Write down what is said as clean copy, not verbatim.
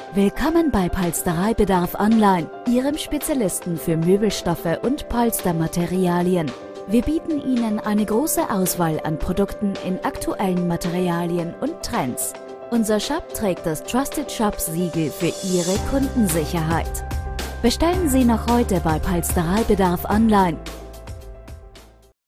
Willkommen bei Polstereibedarf Online, Ihrem Spezialisten für Möbelstoffe und Polstermaterialien. Wir bieten Ihnen eine große Auswahl an Produkten in aktuellen Materialien und Trends. Unser Shop trägt das Trusted Shop Siegel für Ihre Kundensicherheit. Bestellen Sie noch heute bei Polstereibedarf Online.